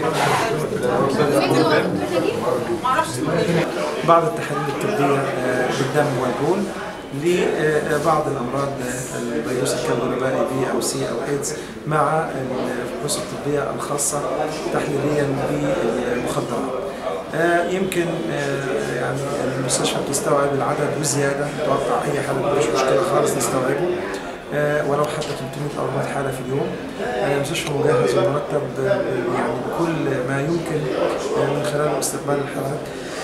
بعض التحاليل الطبية بالدم والبول لبعض الأمراض الفيروس الكبد الوبائي بي أو سي أو إيدز مع الفحوص الطبية الخاصة تحليليا بالمخدرات. يمكن يعني المستشفى بتستوعب العدد وزيادة، نتوقع أي حالة مش مشكلة خالص نستوعبه ولو حتى 300 أو 400 حالة في اليوم. المستشفى مجهز ومرتب يعني بكل ما يمكن من خلال استقبال الحالات.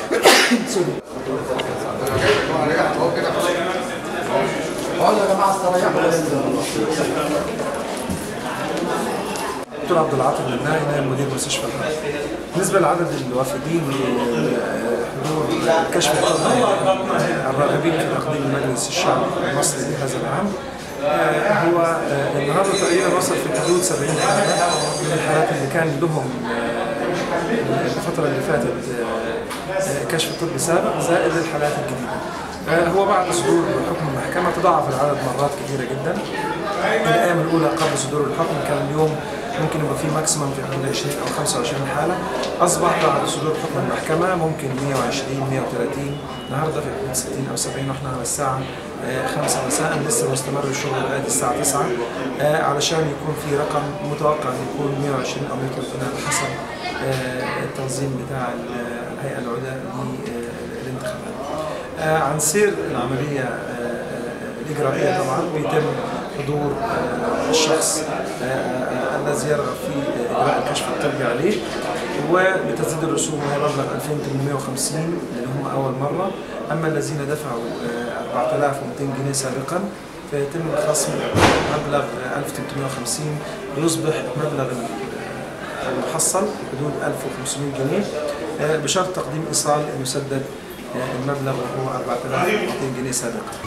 دكتور عبد العاطي اللبناني نائب مدير مستشفى الحرب. بالنسبه لعدد الوافدين لحضور كشف الطبي الراغبين في تقديم المجلس الشعبي المصري لهذا العام، هو النهارده تقريبا وصل في حدود 70 حاله من الحالات اللي كان لهم الفتره اللي فاتت كشف طبي سابق زائد الحالات الجديده. هو بعد صدور حكم المحكمه تضاعف العدد مرات كثيره جدا. الايام الاولى قبل صدور الحكم كان اليوم ممكن يبقى في ماكسيمم في حدود 20 او 25 حاله، اصبح بعد صدور حكم المحكمه ممكن 120 130، النهارده في حدود 60 او 70 واحنا على الساعه 5 مساء لسه مستمر الشغل لغايه الساعه 9 علشان يكون في رقم متوقع ان يكون 120 او 130 على حسب التنظيم بتاع الهيئه العليا للانتخابات. عن سير العمليه الإجرائية طبعا بيتم حضور الشخص الذي يرغب في إجراء الكشف الطبي عليه، وبتسديد الرسوم وهي مبلغ 2850 اللي هم أول مرة. أما الذين دفعوا 4200 جنيه سابقا فيتم خصم مبلغ 1350 ليصبح مبلغ المحصل بحدود 1500 جنيه بشرط تقديم إيصال يسدد المبلغ وهو 4200 جنيه سابقا.